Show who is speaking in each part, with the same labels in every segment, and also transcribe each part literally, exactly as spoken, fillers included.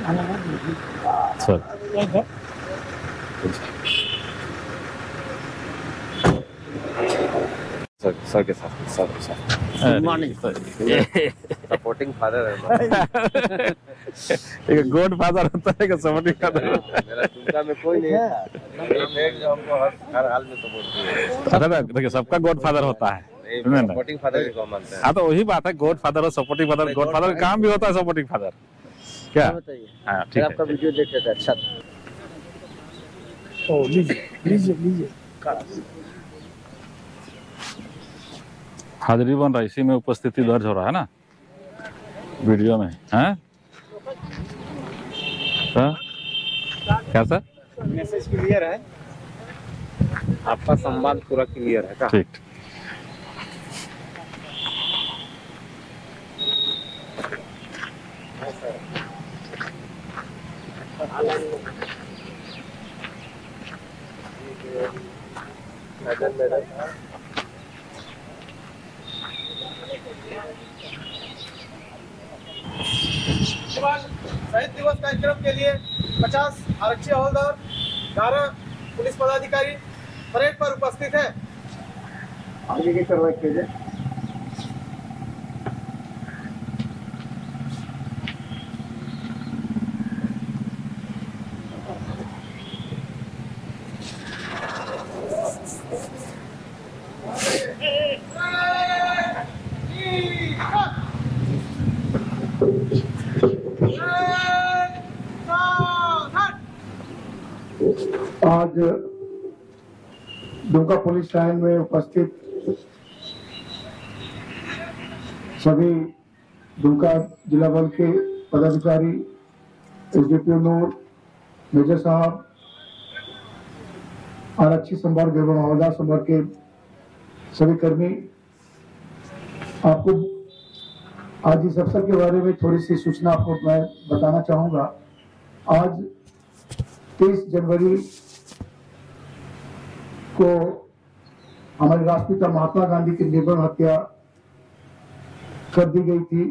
Speaker 1: Sir
Speaker 2: sir sir के साथ sir के साथ
Speaker 1: good morning sir.
Speaker 2: Supporting father है।
Speaker 1: एक गॉड फादर होता है कि सपोर्टिंग फादर?
Speaker 2: मेरा चिंता में कोई नहीं है जो हमको हर हर हाल में सपोर्ट
Speaker 1: अच्छा देखिए, सबका गॉड फादर होता है,
Speaker 2: सपोर्टिंग फादर को मानते हैं।
Speaker 1: हाँ तो वही बात है, गॉड फादर और सपोर्टिंग फादर। गॉड फादर का काम भी होता है सपोर्टिंग फादर, क्या
Speaker 2: बताइए?
Speaker 1: हाँ ठीक है।
Speaker 2: आपका वीडियो देखे थे, अच्छा
Speaker 3: ओ लीजिए लीजिए लीजिए।
Speaker 1: हाजिरी बन रहा है, इसी में उपस्थिति दर्ज हो रहा है ना वीडियो में, हैं सर? क्या सर?
Speaker 2: मैसेज क्लियर है, आपका संवाद पूरा क्लियर है क्या?
Speaker 1: ठीक।
Speaker 4: शहीद दिवस कार्यक्रम के लिए पचास आरक्षी हवलदार, ग्यारह पुलिस पदाधिकारी परेड पर उपस्थित है।
Speaker 2: आगे की कार्रवाई कीजिए।
Speaker 3: आज दुमका पुलिस लाइन में उपस्थित सभी दुमका जिला बल के पदाधिकारी, एसडीपीओ नूर, मेजर साहब, आरक्षी संवर्ग एवं हवलदार संवर्ग के सभी कर्मी, आपको आज इस अवसर के बारे में थोड़ी सी सूचना आपको मैं बताना चाहूंगा। आज तेईस जनवरी को हमारे राष्ट्रपिता महात्मा गांधी की निर्मम हत्या कर दी गई थी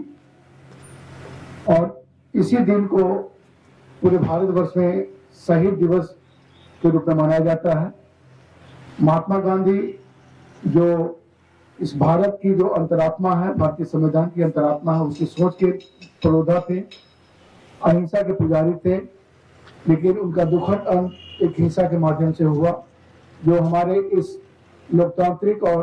Speaker 3: और इसी दिन को पूरे भारतवर्ष में शहीद दिवस के रूप में मनाया जाता है। महात्मा गांधी जो इस भारत की जो अंतरात्मा है, भारतीय संविधान की अंतरात्मा है, उसकी सोच के प्रोधा थे, अहिंसा के पुजारी थे, लेकिन उनका दुखद अंत एक हिंसा के माध्यम से हुआ, जो हमारे इस लोकतांत्रिक और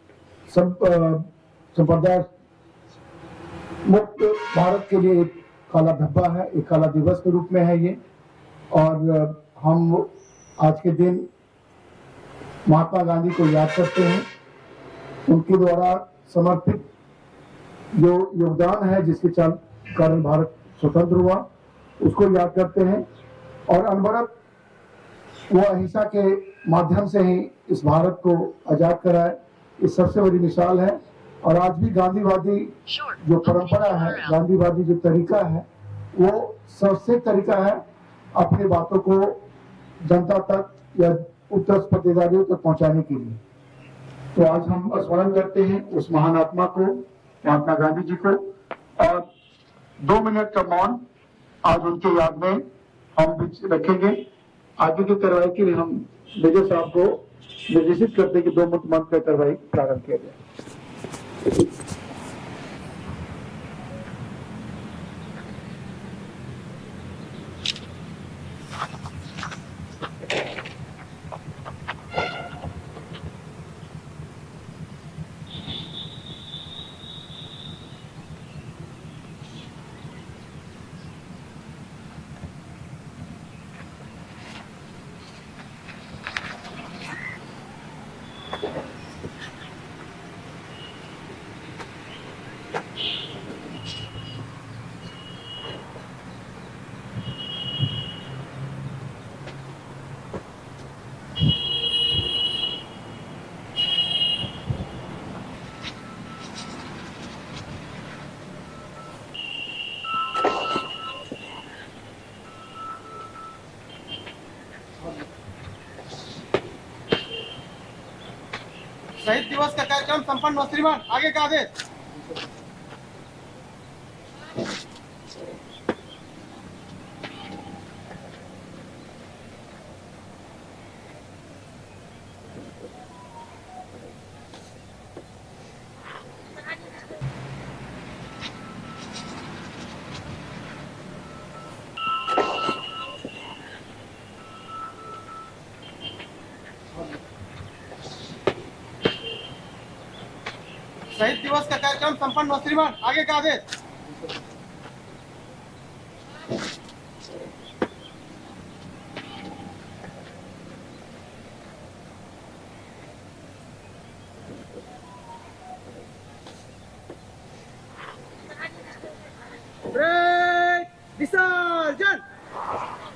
Speaker 3: संप्रदाय मुक्त भारत के लिए एक काला धब्बा है, एक काला दिवस के रूप में है ये। और हम आज के दिन महात्मा गांधी को याद करते हैं, उनके द्वारा समर्पित जो योगदान है, जिसके कारण भारत स्वतंत्र हुआ, उसको याद करते हैं। और अनवरत वो अहिंसा के माध्यम से ही इस भारत को आजाद कराए, इस सबसे बड़ी मिसाल है। और आज भी गांधीवादी जो परंपरा है, गांधीवादी जो तरीका है, वो सबसे तरीका है अपनी बातों को जनता तक या उत्तर प्रतिदारियों तक पहुंचाने के लिए। तो आज हम स्मरण करते हैं उस महान आत्मा को, महात्मा गांधी जी को, और दो मिनट का मौन आज उनके याद में हम रखेंगे। आगे की कार्रवाई के लिए हम मेजर साहब को निर्देशित करते हैं कि दो मिनट मौन का कार्रवाई प्रारंभ किया जाए।
Speaker 4: शहीद दिवस का कार्यक्रम संपन्न हुआ। श्रीमान आगे का आदेश। शहीद दिवस का कार्यक्रम संपन्न हो। श्रीमान आगे का आदेश। विसर्जन।